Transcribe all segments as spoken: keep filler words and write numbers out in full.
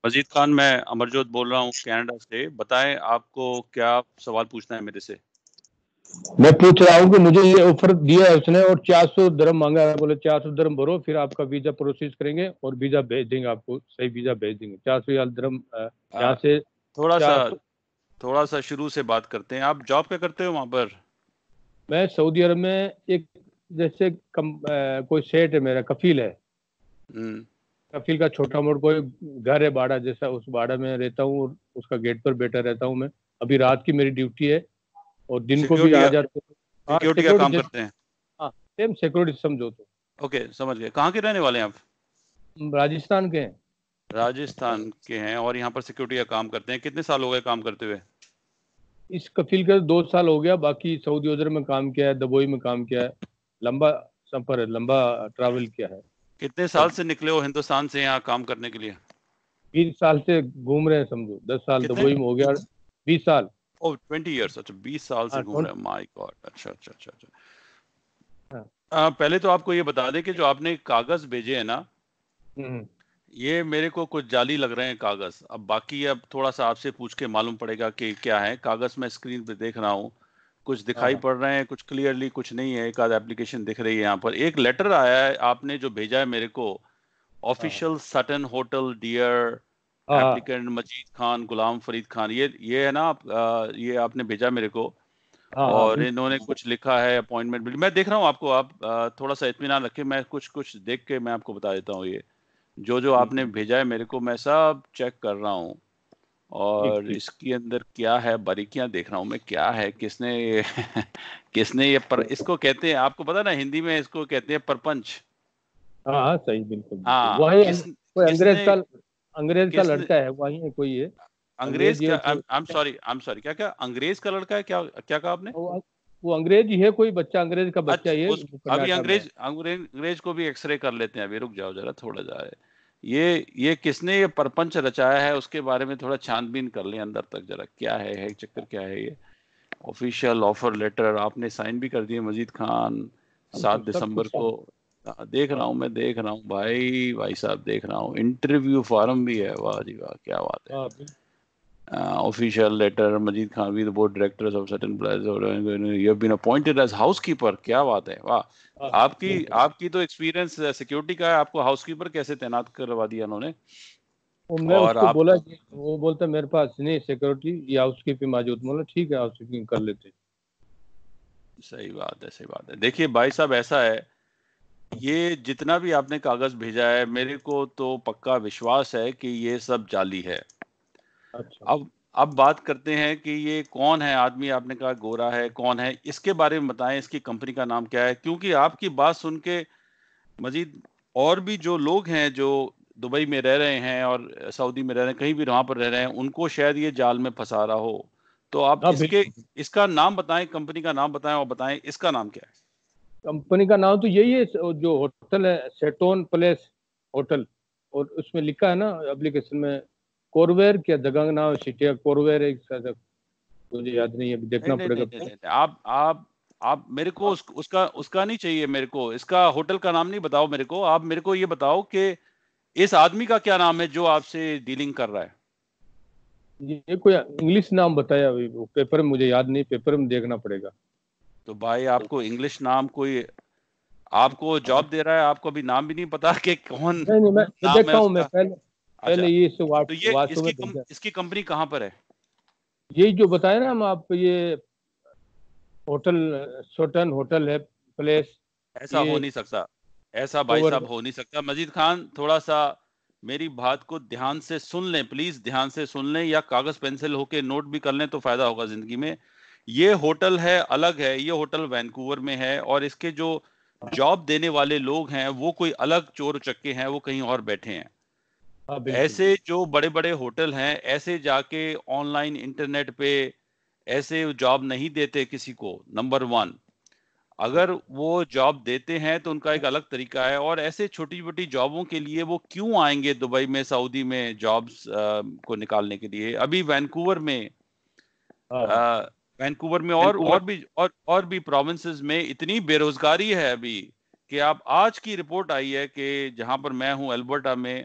मजीद खान, मैं अमरजोत बोल रहा हूँ कनाडा से। बताएं आपको क्या सवाल पूछना है मेरे से। मैं पूछ रहा हूँ कि मुझे ये ऑफर दिया है उसने और चार सौ दरम मांगा है। बोले चार सौ दरम भरो, फिर आपका वीजा प्रोसेस करेंगे और वीजा भेज देंगे, आपको सही वीजा भेज देंगे। चार सौ दरम यहाँ से थोड़ा सा चार सौ। थोड़ा सा शुरू से बात करते हैं। आप जॉब क्या करते हो वहां पर? मैं सऊदी अरब में एक जैसे कम, आ, कोई सेठ है मेरा, कफील है। हम्म। कफील का छोटा मोटा कोई घर है, बाड़ा जैसा, उस बाड़ा में रहता हूँ और उसका गेट पर बैठा रहता हूँ मैं। अभी रात की मेरी ड्यूटी है और दिन को भी सिक्योरिटी आ का जाते हैं। हाँ, सिक्योरिटी का काम सिक्योरिटी जैसे। करते हैं? हाँ, सेम सिक्योरिटी समझो तो। ओके, समझ गए। कहाँ के रहने वाले हैं आप? हम राजस्थान के हैं। राजस्थान के हैं और यहाँ पर सिक्योरिटी का काम करते हैं। कितने साल हो गए काम करते हुए? इस कफील का दो साल हो गया, बाकी सऊदी अरब में काम किया है, दुबई में काम किया है। लंबा सफर है, लंबा ट्रैवल किया है। कितने साल और से निकले हो हिंदुस्तान से यहाँ काम करने के लिए? बीस साल से घूम रहे हैं समझो। दस साल कितने? दुबई में हो गया। बीस साल। ओ, ट्वेंटी ईयर्स। अच्छा, बीस साल से हाँ, घूम रहे ट्वेंटी। हैं। My god. अच्छा अच्छा अच्छा अच्छा। हाँ। आ, पहले तो आपको ये बता दें कि जो आपने कागज भेजे हैं ना, हम्म। ये मेरे को कुछ जाली लग रहे हैं कागज। अब बाकी अब थोड़ा सा आपसे पूछ के मालूम पड़ेगा कि क्या है। कागज मैं स्क्रीन पे देख रहा हूँ, कुछ हाँ, दिखाई हाँ, पड़ रहे हैं, कुछ क्लियरली कुछ नहीं है। एक आध एप्लीकेशन दिख रही है। यहाँ पर एक लेटर आया है आपने जो भेजा है मेरे को, हाँ, ऑफिशियल सटन होटल डियर हाँ, हाँ, एप्लीकेंट मजीद खान गुलाम फरीद खान। ये ये है ना आप, आ, ये आपने भेजा मेरे को। हाँ, हाँ, और इन्होंने बिल्कुल। कुछ लिखा है अपॉइंटमेंट। मैं देख रहा हूँ आपको। आप आ, थोड़ा सा इत्मीनान रखें, मैं कुछ कुछ देख के मैं आपको बता देता हूँ। ये जो जो ठीक आपने है। भेजा है मेरे को, मैं सब चेक कर रहा हूँ। ठीक और ठीक। इसके अंदर क्या है, बारीकियां देख रहा हूँ मैं। क्या है, किसने ये किसने ये पर, इसको कहते हैं, आपको पता ना हिंदी में इसको कहते हैं परपंच। हाँ, हाँ, सही, बिल्कुल बिल्कुल हाँ, वही किस अंग- कोई अंग्रेज किसने का अंग्रेज का किसने लड़का है, वही है कोई है। अंग्रेज अंग्रेज ये क्या? जो I am sorry, I am sorry, क्या क्या अंग्रेज का लड़का है? क्या क्या कहा आपने? वो, वो अंग्रेज ही है, कोई बच्चा, अंग्रेज का बच्चा अच्छा, ही है, उस वो अभी कर्नाटक में है। अंग्रेज अंग्रेज अंग्रेज को भी एक्सरे कर लेते हैं। अभी रुक जाओ जरा, थोड़ा जाए। ये ये किसने ये परपंच रचाया है, उसके बारे में थोड़ा छानबीन कर लें अंदर तक जरा। क्या है, है चक्कर क्या है ये? ऑफिशियल ऑफर लेटर आपने साइन भी कर दिए मजीद खान, सब सात कुछ सब दिसंबर कुछ को। सब। हाँ, देख रहा हाँ, हूँ, मैं देख रहा हूँ भाई भाई साहब, देख रहा हूँ। इंटरव्यू फॉर्म भी है। वाह जी वाह, क्या बात है। हाँ, बिल्कुल। Official letter Majid Khan with board directors of certain place, you have been appointed as housekeeper. क्या बात है, हाँ, वाह। आपकी बिल्कुल। आपकी तो एक्सपीरियंस सिक्योरिटी का है, आपको हाउसकीपर कैसे तैनात करवा दिया उन्होंने? वो मैं और उसको आप, बोला कि वो बोलता मेरे पास नहीं सिक्योरिटी या हाउस कीपिंग मौजूद। बोला ठीक है, हाउस कीपिंग कर लेते। सही बात है, सही बात है। देखिए भाई साहब, ऐसा है, ये जितना भी आपने कागज भेजा है मेरे को तो पक्का विश्वास है कि ये सब जाली है। अच्छा। अब अब बात करते हैं कि ये कौन है आदमी। आपने कहा गोरा है, कौन है, इसके बारे में बताएं। इसकी कंपनी का नाम क्या है? क्योंकि आपकी बात सुन के मजीद और भी जो लोग हैं जो दुबई में रह रहे हैं और सऊदी में रह रहे हैं, कहीं भी वहां पर रह रहे हैं, उनको शायद ये जाल में फंसा रहा हो। तो आप हाँ, इसके बिल्कुल। इसका नाम बताएं, कंपनी का नाम बताएं, और बताएं इसका नाम क्या है। कंपनी का नाम तो यही है, जो होटल है सेटोन प्लेस होटल। और उसमें लिखा है ना एप्लीकेशन में, कोरवेर, क्या जगह का नाम है, सिटी कोरवेर एक शायद, मुझे याद नहीं है, अभी नहीं देखना नहीं नहीं पड़ेगा। नहीं नहीं नहीं। आप आप आप मेरे को उस, उसका उसका नहीं चाहिए मेरे को। इसका होटल का नाम नहीं बताओ मेरे को। आप मेरे को ये बताओ कि इस आदमी का क्या नाम है जो आपसे डीलिंग कर रहा है। ये कोई इंग्लिश नाम बताया, अभी वो पेपर में मुझे याद नहीं, पेपर में देखना पड़ेगा। तो भाई आपको इंग्लिश नाम कोई आपको जॉब दे रहा है, आपको अभी नाम भी नहीं पता कि कौन नहीं नहीं, मैं मैं नाम है देखता हूँ, मैं उसका? पहले अच्छा, पहले ये इसे तो ये व्हाट्सएप इसकी में कम, भेजा। इसकी कंपनी कहाँ पर है? यही जो बताया ना हम आप, ये होटल सोटन होटल है प्लेस। ऐसा ये हो नहीं सकता। ऐसा भाई ओवर। साहब हो नहीं सकता। मजीद खान, थोड़ा सा मेरी बात को ध्यान से सुन लें प्लीज, ध्यान से सुन लें, या कागज पेंसिल होके नोट भी कर लें तो फायदा होगा जिंदगी में। ये होटल है, अलग है। ये होटल वैंकूवर में है और इसके जो जॉब देने वाले लोग हैं वो कोई अलग चोर उचक्के हैं, वो कहीं और बैठे हैं। हाँ, बिल्कुल ऐसे बिल्कुल। जो बड़े बड़े होटल हैं, ऐसे जाके ऑनलाइन इंटरनेट पे ऐसे जॉब नहीं देते किसी को, नंबर वन। अगर वो जॉब देते हैं तो उनका एक अलग तरीका है। और ऐसे छोटी छोटी जॉबों के लिए वो क्यों आएंगे दुबई में, सऊदी में जॉब्स को निकालने के लिए? अभी वैंकूवर में हाँ, हाँ, अ, वैंकूवर में और वैंकूवर। और भी और और भी प्रोविंसेस में इतनी बेरोजगारी है अभी कि आप, आज की रिपोर्ट आई है कि जहां पर मैं हूं अल्बर्टा में,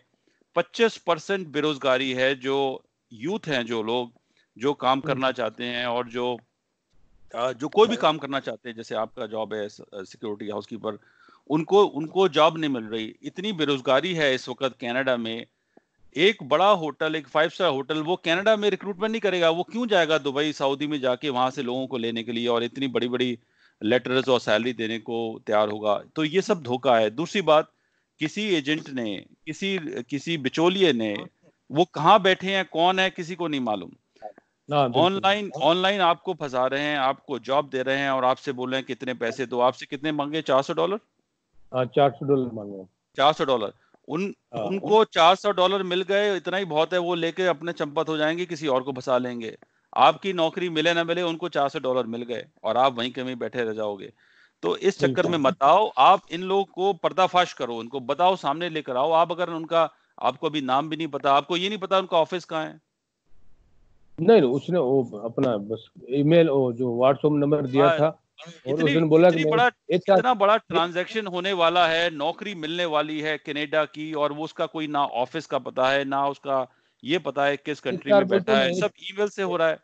पच्चीस परसेंट बेरोजगारी है। जो यूथ हैं, जो लोग जो काम करना चाहते हैं और जो अ, जो कोई भी काम करना चाहते हैं, जैसे आपका जॉब है सिक्योरिटी हाउसकीपर, उनको उनको जॉब नहीं मिल रही। इतनी बेरोजगारी है इस वक्त कनाडा में। एक बड़ा होटल, एक फाइव स्टार होटल, वो कनाडा में रिक्रूटमेंट नहीं करेगा। वो क्यों जाएगा दुबई, सऊदी में जाके वहां से लोगों को लेने के लिए और इतनी बड़ी बड़ी लेटर्स और सैलरी देने को तैयार होगा? तो ये सब धोखा है। दूसरी बात, किसी एजेंट ने, किसी किसी बिचौलिए ने, वो कहाँ बैठे हैं, कौन है, किसी को नहीं मालूम। हाँ बिल्कुल। ऑनलाइन ऑनलाइन आपको फंसा रहे हैं, आपको जॉब दे रहे हैं और आपसे बोल रहे हैं कितने पैसे दो। आपसे कितने मांगे? चार सौ डॉलर। हाँ चार सौ डॉलर मांगे। चार सौ डॉलर। उन हाँ उनको चार सौ डॉलर मिल गए, इतना ही बहुत है। वो लेके अपने चंपत हो जाएंगे, किसी और को फंसा लेंगे। आपकी नौकरी मिले ना मिले, उनको चार सौ डॉलर मिल गए और आप वहीं कहीं बैठे रह जाओगे। तो इस चक्कर में बिल्कुल। मत आओ। आप इन लोगों को पर्दाफाश करो, उनको बताओ, सामने लेकर आओ। आप अगर उनका, आपको अभी नाम भी नहीं पता, आपको ये नहीं पता उनका ऑफिस कहाँ है। नहीं नहीं, उसने वो अपना बस ईमेल, वो जो व्हाट्सएप नंबर दिया हाँ, था, और इतनी उसने बोला कि इतनी मैं बड़ा एच आर इतना बड़ा ट्रांजैक्शन होने वाला है, नौकरी मिलने वाली है कनाडा की, और वो उसका कोई ना ऑफिस का पता है, ना उसका ये पता है किस कंट्री एच आर में बोलते बैठा है। हैं सब ईमेल से हो रहा है।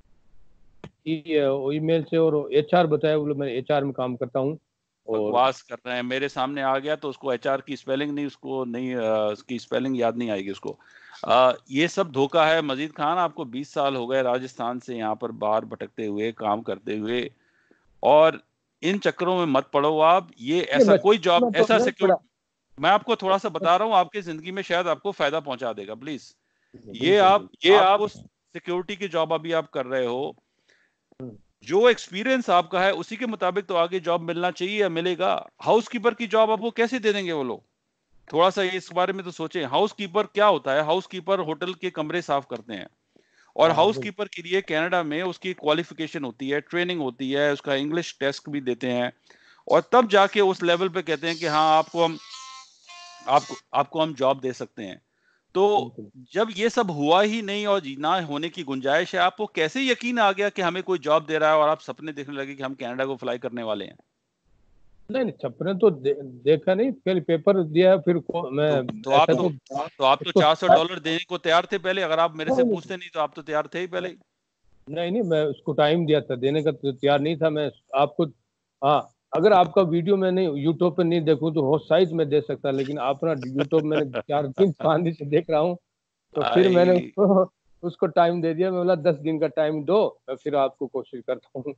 ईमेल से, और एच आर बताया, बोले मैं एच आर में काम करता हूँ। और बकवास कर रहे हैं। मेरे सामने आ गया तो उसको एचआर की स्पेलिंग नहीं, उसको नहीं, अ, उसकी स्पेलिंग याद नहीं आएगी उसको। अ, ये सब धोखा है। मजीद खान, आपको बीस साल हो गए राजस्थान से यहाँ पर बाहर भटकते हुए, काम करते हुए, और इन चक्करों में मत पड़ो आप। ये नहीं, ऐसा मैं कोई जॉब, मैं तो ऐसा नहीं सिक्योर, पड़ा। मैं आपको थोड़ा सा बता रहा हूँ, आपकी जिंदगी में शायद आपको फायदा पहुंचा देगा। प्लीज, ये बिल्कुल आप बिल्कुल। आपको सिक्योरिटी की जॉब अभी आप कर रहे हो, हम्म, जो एक्सपीरियंस आपका है उसी के मुताबिक तो आगे जॉब मिलना चाहिए या मिलेगा। हाउसकीपर की जॉब आपको कैसे दे देंगे वो लोग? थोड़ा सा इस बारे में तो सोचें। हाउसकीपर क्या होता है? हाउसकीपर होटल के कमरे साफ करते हैं, और हाँ बिल्कुल। हाउसकीपर के लिए कनाडा में उसकी क्वालिफिकेशन होती है, ट्रेनिंग होती है, उसका इंग्लिश टेस्ट भी देते हैं, और तब जाके उस लेवल पे कहते हैं कि हाँ, आपको हम आपको आपको हम जॉब दे सकते हैं। तो बिल्कुल। जब ये सब हुआ ही नहीं और ना होने की गुंजाइश है, आपको कैसे यकीन आ गया कि हमें कोई जॉब दे रहा है और आप सपने देखने लगे कि हम कनाडा को फ्लाई करने वाले हैं? नहीं नहीं, सपने तो दे, देखा नहीं, पहले पेपर दिया, फिर को, मैं तो तो आप ऐसा तो तो तो आप तो उसको चार सौ डॉलर देने को तैयार थे पहले। अगर आप मेरे से नहीं पूछते नहीं तो आप तो तैयार थे ही पहले ही। नहीं नहीं, मैं उसको टाइम दिया था, देने का तो तैयार नहीं था मैं आपको। हाँ, अगर आपका वीडियो मैंने यूट्यूब पे नहीं देखूं तो हो साइज में दे सकता, लेकिन आप ना यूट्यूब मैंने चार दिन पाँच दिन से देख रहा हूँ, तो फिर मैंने आई उसको उसको टाइम दे दिया। मैं बोला दस दिन का टाइम दो, मैं फिर आपको कोशिश करता हूँ।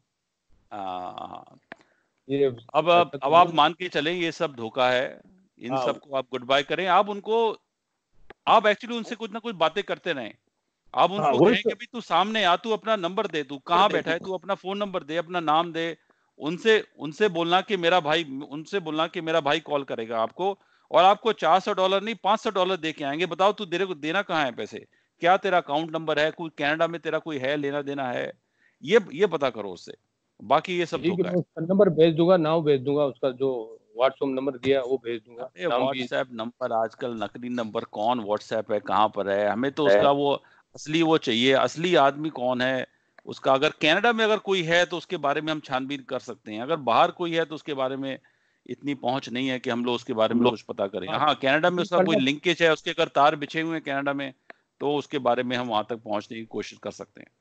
हाँ। ये अब अब ऐसा अब तो आप नहीं। मान के चलें ये सब धोखा है। इन हाँ सब को आप गुड बाय करें। आप उनको, आप एक्चुअली उनसे कुछ ना कुछ बातें करते रहें। आप हाँ, उनको वही कहें तो। कि भाई तू सामने आ, तू अपना नंबर दे, तू कहाँ बैठा है, तू अपना फोन नंबर दे, अपना नाम दे। उनसे उनसे बोलना कि मेरा भाई उनसे बोलना कि मेरा भाई कॉल करेगा आपको, और आपको चार सौ डॉलर नहीं, पांच सौ डॉलर दे के आएंगे। बताओ तू तेरे को देना कहाँ है पैसे? क्या तेरा अकाउंट नंबर है? कोई कनाडा में तेरा कोई है, लेना देना है? ये ये पता करो उससे। बाकी ये सब ठीक है, धोखा मैं है। उसका नंबर भेज दूंगा, नाम भेज दूंगा, उसका जो व्हाट्सएप नंबर दिया है वो भेज दूंगा, अरे नाम भी। व्हाट्सएप नंबर, आजकल नकली नंबर, कौन व्हाट्सएप है, कहाँ पर है? हमें तो उसका वो असली वो चाहिए, असली आदमी कौन है उसका। अगर कनाडा में अगर कोई है तो उसके बारे में हम छानबीन कर सकते हैं। अगर बाहर कोई है तो उसके बारे में इतनी पहुंच नहीं है कि हम लोग उसके बारे हम में लोग। कुछ पता करें। हाँ, हाँ, कनाडा में नहीं उसका कोई करना। लिंकेज है, उसके अगर तार बिछे हुए हैं कनाडा में, तो उसके बारे में हम वहां तक पहुंचने की कोशिश कर सकते हैं।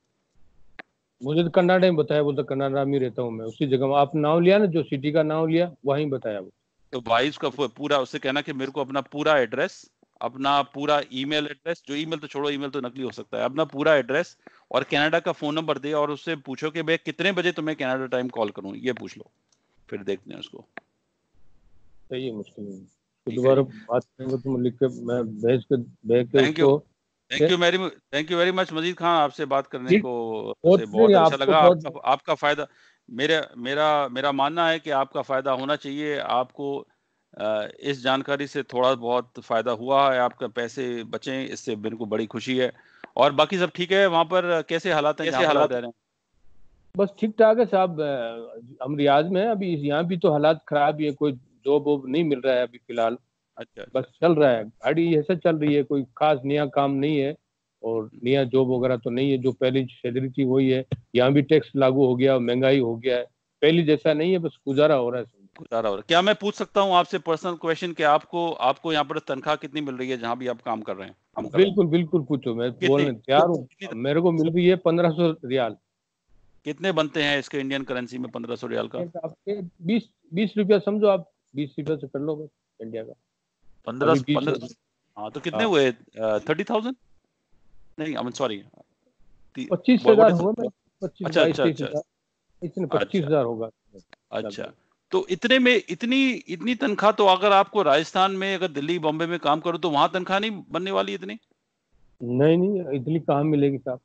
मुझे तो कनाडा में बताया, बोलता कनाडा में ही रहता हूँ मैं, उसी जगह आप नाम लिया ना, जो सिटी का नाम लिया वहीं बताया वो। तो भाई उसका पू- पूरा उससे कहना कि मेरे को अपना पूरा एड्रेस, अपना पूरा ईमेल एड्रेस, जो ईमेल तो छोड़ो, ईमेल तो नकली हो सकता है, अपना पूरा एड्रेस और कनाडा का फोन नंबर दे, और उससे पूछो कि भाई कितने बजे तुम्हें कनाडा टाइम कॉल करूं, ये पूछ लो। फिर देखते हैं उसको। सही है, मुश्किल नहीं। तो ठीक है दोबारा जी। बात करेंगे तो मैं लिख के, मैं भेज के भेज के थैंक यू। उसको। Thank you very thank you very much Majid Khan, आपसे बात करने ठीक। को बहुत से नहीं, बहुत अच्छा आपको लगा। बहुत। आपका आपका फायदा, मेरे मेरा मेरा मानना है कि आपका फायदा होना चाहिए। आपको अ, इस जानकारी से थोड़ा बहुत फायदा हुआ है, आपका पैसे बचे, इससे मेरे को बड़ी खुशी है। और बाकी सब ठीक है वहां पर? कैसे हालात हैं जहाँ कैसे पर आप हालात? रह रहे हैं? बस ठीक ठाक है साहब। अ, हम रियाज में हैं अभी, यहाँ भी तो हालात खराब ही है, कोई जॉब वॉब नहीं मिल रहा है अभी फिलहाल। अच्छा अच्छा बस अच्छा। चल रहा है, गाड़ी ऐसा चल रही है, कोई खास नया काम नहीं है, और हम्म, नया जॉब वगैरह तो नहीं है। जो पहली सैलरी थी वही है। यहाँ भी टैक्स लागू हो गया, महंगाई हो गया है, पहले जैसा नहीं है, बस गुजारा हो रहा है। गुजारा हो रहा है। क्या मैं पूछ सकता हूँ आपसे पर्सनल क्वेश्चन कि आपको आपको यहाँ पर तनख्वाह कितनी मिल रही है जहाँ भी आप काम कर रहे हैं? काम कर रहे हैं बिल्कुल बिल्कुल पूछो, मैं कितनी बोलने तैयार हूँ। कितनी मेरे को मिल रही है पंद्रह सौ रियाल। कितने बनते हैं इसके इंडियन करेंसी में पंद्रह सौ रियाल का? आपके बीस बीस रुपया समझो आप, बीस रुपया से कर लो बस इंडिया का। पंद्रह अभी बीस पंद्रह है। हाँ तो कितने हाँ, हुए? Thirty thousand? नहीं, आई एम सॉरी। पच्चीस व्हाट हजार इज? होगा मैं, पच्चीस अच्छा बाईस अच्छा तेईस अच्छा हजार इतने पच्चीस अच्छा हजार होगा अच्छा। लगभग। तो इतने में इतनी इतनी तनख्वाह तो अगर आपको राजस्थान में, अगर दिल्ली बॉम्बे में काम करो तो वहां तनख्वाह नहीं बनने वाली इतनी? नहीं नहीं, इतनी कहाँ मिलेगी साहब।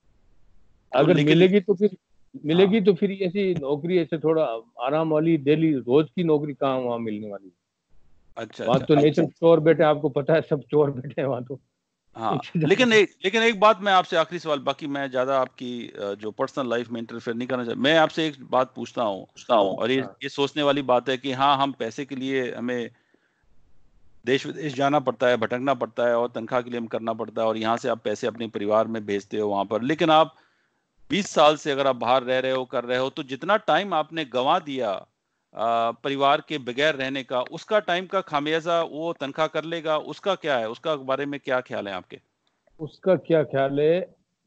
तो अगर लेकिन मिलेगी तो फिर मिलेगी हाँ, तो फिर ऐसी नौकरी, ऐसे थोड़ा आराम वाली डेली रोज की नौकरी कहाँ वहाँ मिलने वाली है। अच्छा वहाँ अच्छा तो अच्छा नेचर चोर बैठे, आपको पता है, सब चोर बैठे हैं वहाँ तो। हाँ। इससे लेकिन ज्यादा- एक लेकिन एक बात मैं आपसे, आखिरी सवाल, बाकी मैं ज्यादा आपकी अ, जो पर्सनल लाइफ में इंटरफेयर नहीं करना चाहता, मैं आपसे एक बात पूछता हूँ। और ये हाँ ये सोचने वाली बात है कि हाँ, हम पैसे के लिए हमें देश विदेश जाना पड़ता है, भटकना पड़ता है, और तनख्वाह के लिए हम करना पड़ता है, और यहाँ से आप पैसे अपने परिवार में भेजते हो वहां पर। लेकिन आप बीस साल से अगर आप बाहर रह रहे हो, कर रहे हो, तो जितना टाइम आपने गंवा दिया आ, परिवार के बगैर रहने का, उसका टाइम का खामियाजा वो तनख्वाह कर लेगा? उसका क्या है, उसका बारे में क्या ख्याल है आपके? उसका क्या ख्याल है,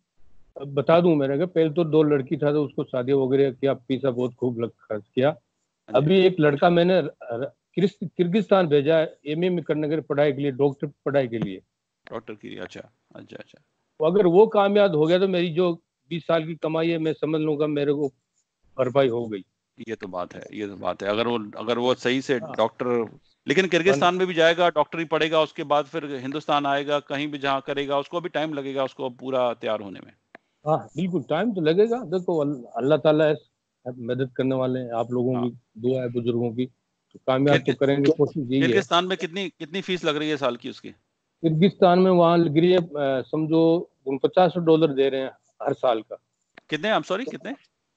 अब बता दूं। मेरे का पहले तो दो लड़की था तो उसको शादी वगैरह किया, पैसा बहुत खूब लग खर्च किया। हाँ जी। अभी एक लड़का मैंने र- र- किर्गिस- किर्गिस्तान भेजा है एमए में करने के लिए, पढ़ाई के लिए, डॉक्टर पढ़ाई के लिए। डॉक्टर की, अच्छा अच्छा अच्छा। तो अगर वो कामयाब हो गया तो मेरी जो बीस साल की कमाई है, मैं समझ लूंगा मेरे को भरपाई हो गई। ये तो बात है, ये तो बात है। अगर वो अगर वो सही से हाँ, डॉक्टर, लेकिन वन- किर्गिस्तान में भी जाएगा, डॉक्टरी पढ़ेगा, उसके बाद फिर हिंदुस्तान आएगा, कहीं भी जहाँ करेगा उसको भी टाइम लगेगा उसको पूरा तैयार होने में। हाँ बिल्कुल टाइम तो लगेगा। देखो अल- अल्लाह ताला है, मदद करने वाले हैं, आप लोगों हाँ। की दुआ है, बुजुर्गों की, तो कामयाब तो किर्गि करेंगे, कोशिश यही है। किर्गिस्तान में कितनी कितनी फीस लग रही है साल की उसकी? किर्गिस्तान में वहाँ लग रही है अ, समझो पचास डॉलर दे रहे हैं हर साल का। कितने, आई एम सॉरी, कितने?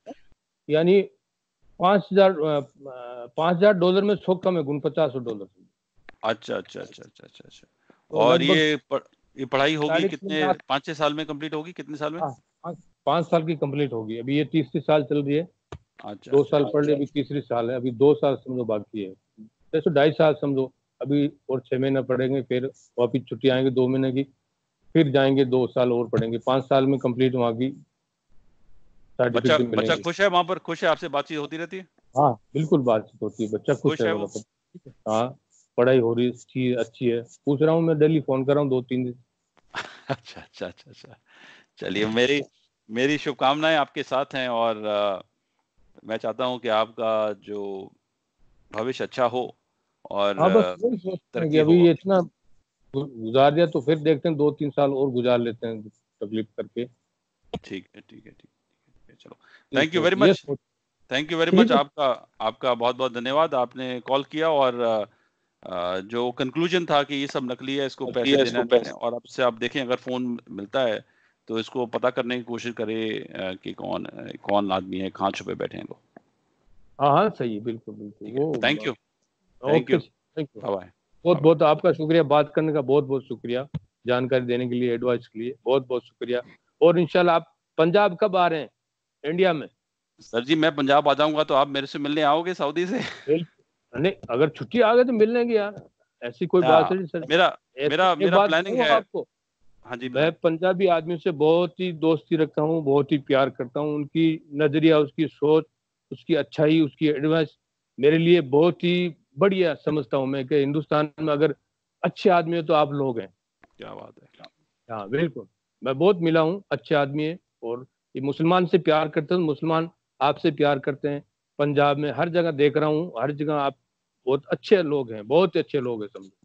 यानी पाँच हजार पाँच हजार डॉलर में सौ कम है, गुण पचास डॉलर। अच्छा अच्छा अच्छा अच्छा अच्छा अच्छा। तो और लगभग ये पढ़, ये पढ़ाई होगी साढ़े तीन कितने, लाख पाँच छह साल में कंप्लीट होगी? कितने साल में? हाँ, पाँच पाँच साल की कंप्लीट होगी। अभी ये तीसरी साल चल रही है। अच्छा दो अच्छा साल पढ़ ली, अभी तीसरी साल है, अभी दो साल समझो बाकी है। जैसे ढाई साल समझो। अभी और छह महीना पढ़ेंगे, फिर वापिस छुट्टी आएंगे दो महीने की, फिर जाएंगे दो साल और पढ़ेंगे, पाँच साल में कंप्लीट वहाँ की बच्चा सर्टिफिकेट बच्चा मिलेंगे। खुश है वहां पर? खुश है? आपसे बातचीत होती रहती है? हाँ बिल्कुल बातचीत होती है, बच्चा खुश खुश है है बोला वो? तो। हाँ, पढ़ाई हो रही है, अच्छी अच्छी है। पूछ रहा हूँ मैं, डेली फोन कर रहा हूँ दो तीन दिन। अच्छा अच्छा अच्छा अच्छा। चलिए, मेरी मेरी शुभकामनाएं आपके साथ हैं, और अ, मैं चाहता हूं कि आपका जो भविष्य अच्छा हो, और हाँ बस अ, वही सोचते हैं कि तरक्की अभी हो। ये इतना गु- गुजार दिया तो फिर देखते हैं, दो तीन साल और गुजार लेते हैं तकलीफ करके। ठीक है ठीक है ठीक है ठीक है, चलो। ये थैंक यू सोच वेरी ये मच। सोच थैंक यू वेरी ठीक मच। है। आपका आपका बहुत बहुत धन्यवाद, आपने कॉल किया। और अ, अ, जो कंक्लूजन था कि ये सब नकली है, इसको पैसे देना नहीं है, और अब से आप देखें, अगर फोन मिलता है तो इसको पता करने की कोशिश करें अ, कि कौन अ, कौन आदमी है, कहाँ छुपे बैठे हैं वो। हाँ हाँ सही है, बिल्कुल बिल्कुल ठीक है, थैंक वो। You. Thank okay, you. Thank you. Bye bye. बहुत बाय बाय। बहुत आपका शुक्रिया, बात करने का बहुत बहुत शुक्रिया, जानकारी देने के लिए, एडवाइस के लिए बहुत बहुत शुक्रिया। और इंशाल्लाह आप पंजाब कब आ रहे हैं इंडिया में? सर जी, मैं पंजाब आ जाऊंगा तो आप मेरे से मिलने आओगे सऊदी से? बिल्कुल नहीं, अगर छुट्टी आ गई तो मिल लेंगे यार, ऐसी कोई बात हाँ, नहीं सर। मेरा ऐसे मेरा एक मेरा बात प्लानिंग बताऊँ है। आपको, हाँ जी, मैं बताएं। पंजाबी आदमी से बहुत ही दोस्ती रखता हूँ, बहुत ही प्यार करता हूँ। उनकी नजरिया, उसकी सोच, उसकी अच्छाई, उसकी एडवाइस मेरे लिए बहुत ही बढ़िया समझता हूँ मैं, कि हिंदुस्तान में अगर अच्छे आदमी हो तो आप लोग हैं। क्या बात है। हाँ बिल्कुल, मैं बहुत मिला हूँ, अच्छे आदमी है। और ये मुसलमान से प्यार करते हैं, मुसलमान आपसे प्यार करते हैं। पंजाब में हर जगह देख रहा हूँ, हर जगह आप बहुत अच्छे लोग हैं, बहुत ही अच्छे लोग हैं समझो।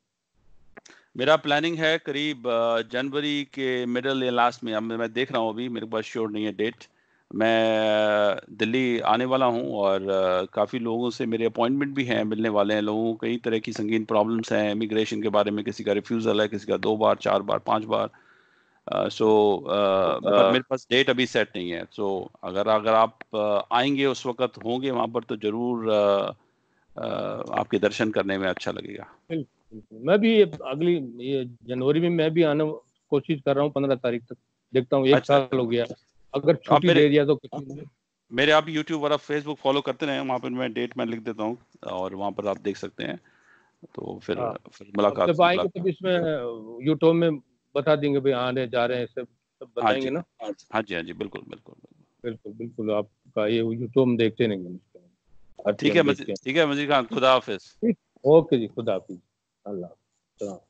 मेरा प्लानिंग है करीब अ, जनवरी के मिडल या लास्ट में। अब मैं देख रहा हूँ, अभी मेरे पास श्योर नहीं है डेट। मैं अ, दिल्ली आने वाला हूँ, और अ, काफ़ी लोगों से मेरे अपॉइंटमेंट भी हैं, मिलने वाले हैं लोगों को। कई तरह की संगीन प्रॉब्लम्स हैं इमिग्रेशन के बारे में, किसी का रिफ्यूज़ल है, किसी का दो बार, चार बार, पांच बार। सो पर मेरे पास डेट अभी सेट नहीं है। सो अगर अगर आप अ, आएंगे, उस वक्त होंगे वहाँ पर, तो ज़रूर अ, अ, आपके दर्शन करने में अच्छा लगेगा। बिल्कुल बिल्कुल। मैं भी ये अगली ये जनवरी में मैं भी आने कोशिश कर रहा हूँ, पंद्रह तारीख तक। देखता हूँ, एक अच्छा साल अच्छा। हो गया, अगर तो आप छुट्टी मेरे दे दिया तो किसी ने। मेरे आप यूट्यूब और आप फेसबुक फॉलो करते रहे, वहाँ पर मैं डेट मैं लिख देता हूँ और वहाँ पर आप देख सकते हैं। तो फिर हाँ, फिर अब मुलाकात जब आएंगे मुलाकात तब इसमें यूट्यूब में बता देंगे भाई आने जा रहे हैं, सब सब हाँ बताएंगे जी, ना। हाँ जी, हाँ जी, हाँ जी, बिल्कुल बिल्कुल बिल्कुल। बिल्कुल बिल्कुल, आपका ये यूट्यूब में देखते रहेंगे, हर चीज ठीक है हम मजीद, देखते हैं। ठीक है मजीद खान, खुदा हाफिज। ठीक, ओके जी, खुदा हाफिज, अल्लाह।